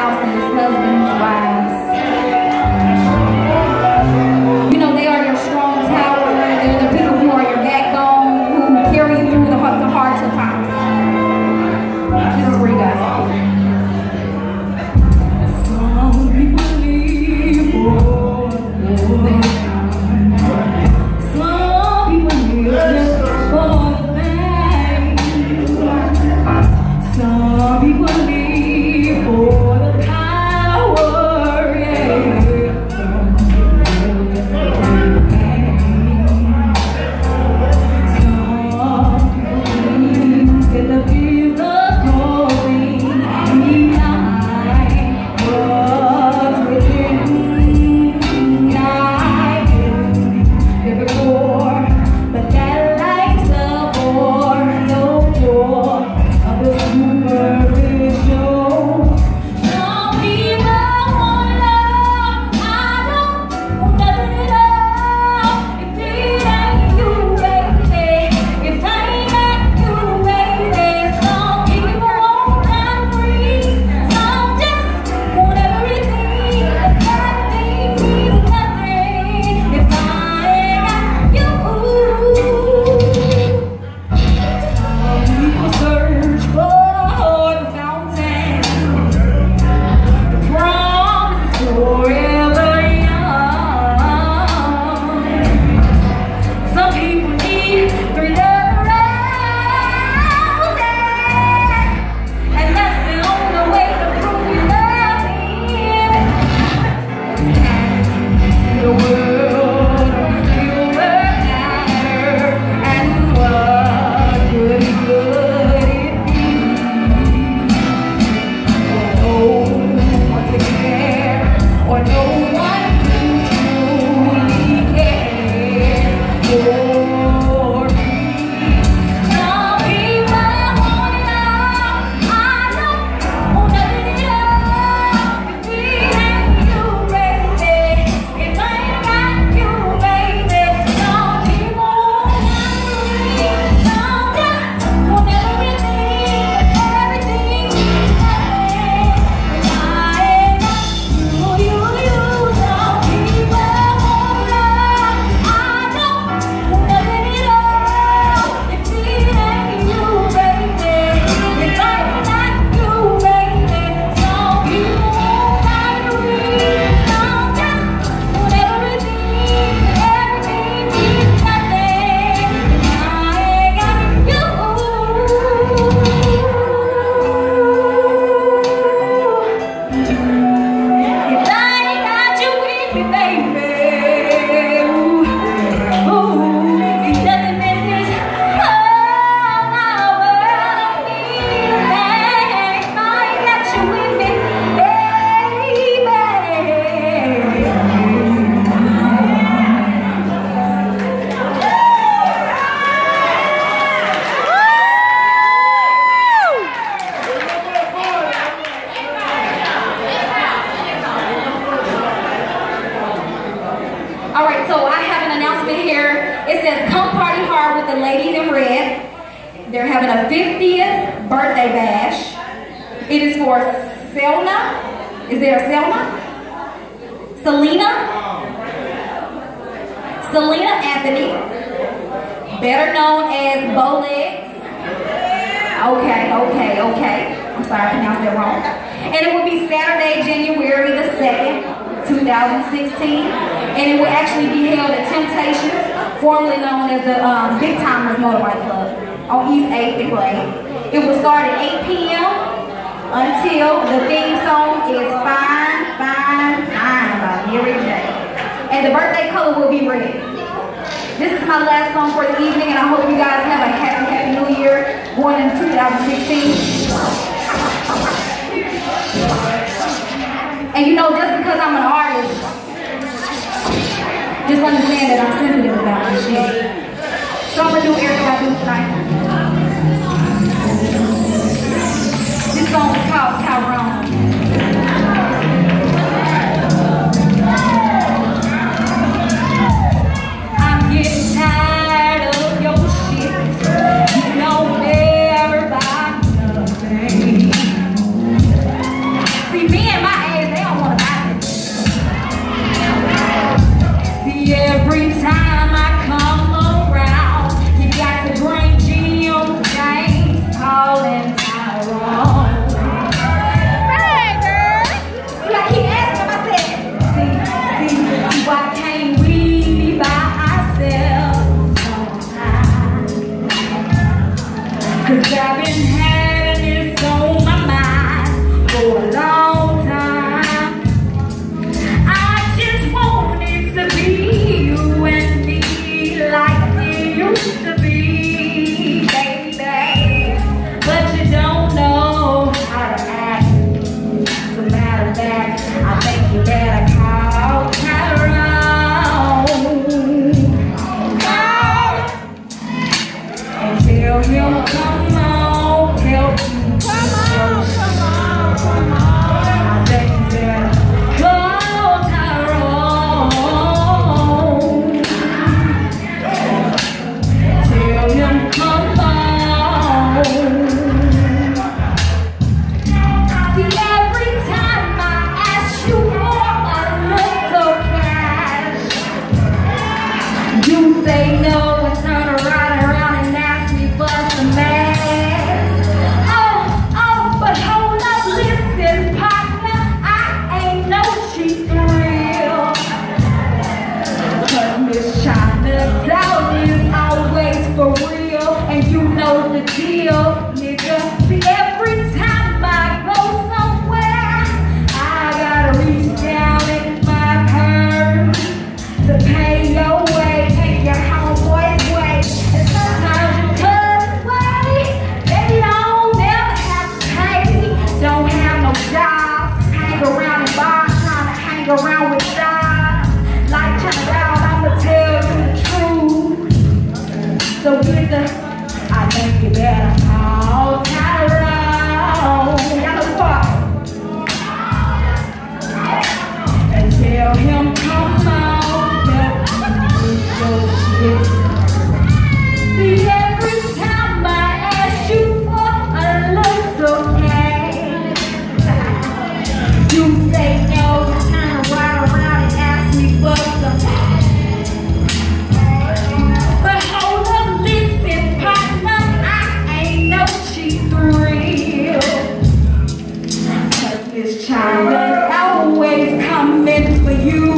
spouses, husbands, wives. You know, they are your strong tower. They're the people who are your backbone, who carry you through the hard times. This is where you guys are. Some people leave for some people leave just for the fame. Some people leave for the power, yeah. They're having a 50th birthday bash. It is for Selena. Is there a Selena? Selena Anthony, better known as Bowlegs. Okay. I'm sorry I pronounced that wrong. And it will be Saturday, January the 2nd, 2016. And it will actually be held at Temptations, formerly known as the Big Timers Motorbike Club on East 8th and Gray. It will start at 8 p.m. until the theme song is Fine, Fine, Fine by Mary J. And the birthday color will be red. This is my last song for the evening, and I hope you guys have a happy new year going into 2016. And you know, just because I'm an artist, just understand that I'm sensitive about this shit. So I'm gonna do everything I do tonight. This song is called Tyrone. I'm getting tired of your shit. You don't ever buy nothing. See, me and for a long time. I just wanted to be you and me like it used to be, baby. But you don't know how to act. As a matter of fact, I think you better call Tyrone. And tell him, come on, help me. Come on. I think you better call Tyrone. Tell him, come on. See, every time I ask you for a little cash, you say no and turn around and ask me for some ass. Oh, but hold up, listen, partner, I ain't no cheap thrill. 'Cause Miss Chinatown is always for real, and you know the deal, nigga. See, every time I go somewhere, I gotta reach down in my purse to pay your way, take your homeboy's way, and sometimes your cousin's way. They don't never have to pay, don't have no jobs, hang around in bars trying to hang around with stars. Like Chinatown, I'ma tell you the truth. So nigga, I think you better call Tyrone. Y'all know the part. And tell him, come on, help me with your shit. See, every time I ask you for a little cash, you say no, turn right around and ask me for some. But hold up, listen, partner, I ain't no cheap thrill. 'Cause Miss China's always coming for you.